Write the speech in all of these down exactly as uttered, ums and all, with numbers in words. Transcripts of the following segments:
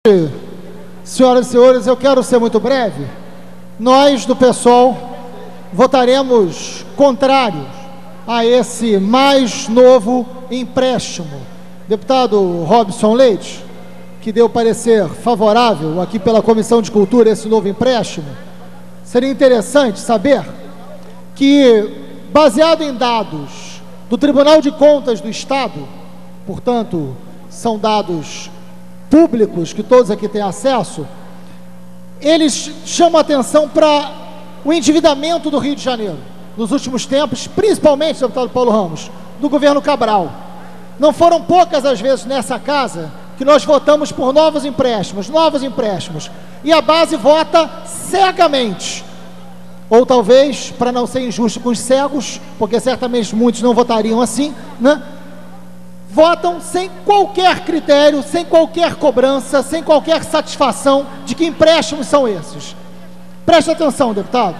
Senhoras e senhores, eu quero ser muito breve. Nós do PSOL votaremos contrário a esse mais novo empréstimo. Deputado Robson Leite, que deu parecer favorável aqui pela Comissão de Cultura a esse novo empréstimo, seria interessante saber que, baseado em dados do Tribunal de Contas do Estado, portanto, são dados públicos que todos aqui têm acesso, eles chamam a atenção para o endividamento do Rio de Janeiro nos últimos tempos, principalmente, deputado Paulo Ramos, do governo Cabral. Não foram poucas as vezes nessa casa que nós votamos por novos empréstimos, novos empréstimos, e a base vota cegamente, ou talvez, para não ser injusto com os cegos, porque certamente muitos não votariam assim, né? Votam sem qualquer critério, sem qualquer cobrança, sem qualquer satisfação de que empréstimos são esses. Preste atenção, deputados.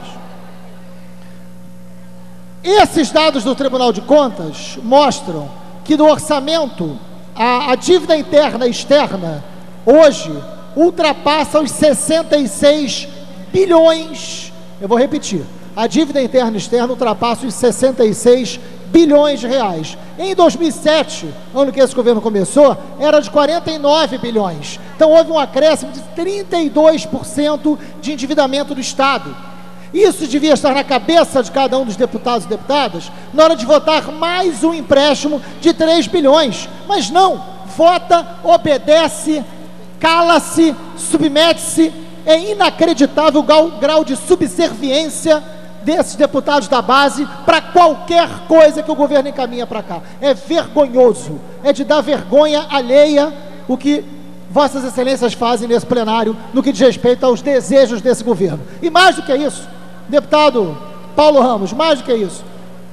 Esses dados do Tribunal de Contas mostram que no orçamento, a, a dívida interna e externa, hoje, ultrapassa os sessenta e seis bilhões, eu vou repetir, a dívida interna e externa ultrapassa os sessenta e seis bilhões de reais. Em dois mil e sete, ano que esse governo começou, era de quarenta e nove bilhões. Então houve um acréscimo de trinta e dois por cento de endividamento do Estado. Isso devia estar na cabeça de cada um dos deputados e deputadas na hora de votar mais um empréstimo de três bilhões. Mas não, vota, obedece, cala-se, submete-se. É inacreditável o grau de subserviência desses deputados da base para qualquer coisa que o governo encaminha para cá. É vergonhoso, é de dar vergonha alheia o que vossas excelências fazem nesse plenário no que diz respeito aos desejos desse governo. E mais do que isso, deputado Paulo Ramos, mais do que isso,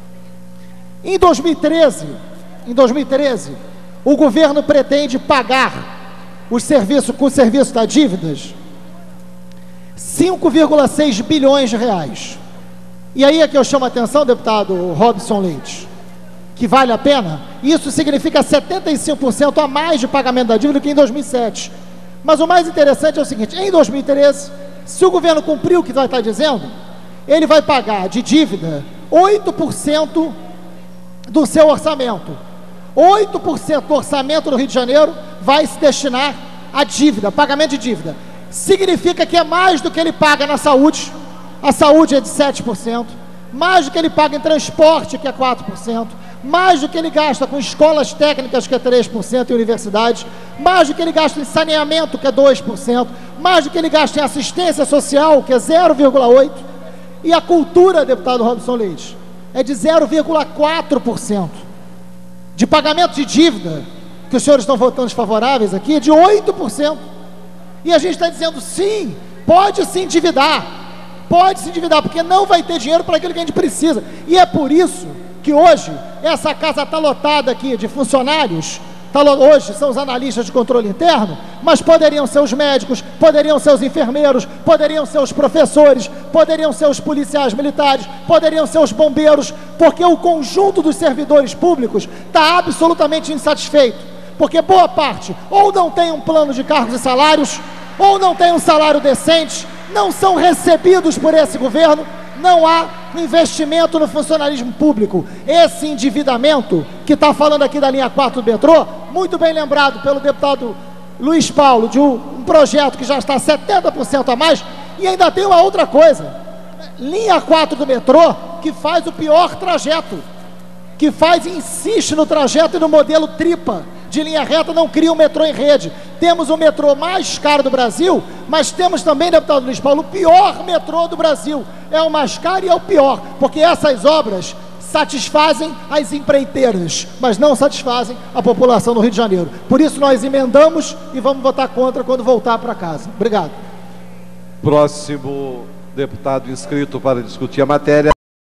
em dois mil e treze, em dois mil e treze, o governo pretende pagar os serviços com o serviço das dívidas cinco vírgula seis bilhões de reais. E aí é que eu chamo a atenção, deputado Robson Leite, que vale a pena. Isso significa setenta e cinco por cento a mais de pagamento da dívida que em dois mil e sete. Mas o mais interessante é o seguinte: em dois mil e treze, se o governo cumprir o que vai estar dizendo, ele vai pagar de dívida oito por cento do seu orçamento. oito por cento do orçamento do Rio de Janeiro vai se destinar à dívida, pagamento de dívida. Significa que é mais do que ele paga na saúde. A saúde é de sete por cento, mais do que ele paga em transporte, que é quatro por cento, mais do que ele gasta com escolas técnicas, que é três por cento, e universidades, mais do que ele gasta em saneamento, que é dois por cento, mais do que ele gasta em assistência social, que é zero vírgula oito por cento, e a cultura, deputado Robson Leite, é de zero vírgula quatro por cento. De pagamento de dívida, que os senhores estão votando desfavoráveis aqui, é de oito por cento. E a gente está dizendo, sim, pode se endividar, pode se endividar, porque não vai ter dinheiro para aquilo que a gente precisa. E é por isso que hoje essa casa está lotada aqui de funcionários. Tá, hoje são os analistas de controle interno, mas poderiam ser os médicos, poderiam ser os enfermeiros, poderiam ser os professores, poderiam ser os policiais militares, poderiam ser os bombeiros, porque o conjunto dos servidores públicos está absolutamente insatisfeito, porque boa parte ou não tem um plano de cargos e salários, ou não tem um salário decente, não são recebidos por esse governo, não há investimento no funcionalismo público. Esse endividamento, que está falando aqui da linha quatro do metrô, muito bem lembrado pelo deputado Luiz Paulo, de um, um projeto que já está setenta por cento a mais, e ainda tem uma outra coisa, linha quatro do metrô, que faz o pior trajeto, que faz, insiste no trajeto e no modelo tripa, de linha reta, não cria um metrô em rede. Temos o metrô mais caro do Brasil, mas temos também, deputado Luiz Paulo, o pior metrô do Brasil. É o mais caro e é o pior, porque essas obras satisfazem as empreiteiras, mas não satisfazem a população do Rio de Janeiro. Por isso nós emendamos e vamos votar contra quando voltar para casa. Obrigado. Próximo deputado inscrito para discutir a matéria.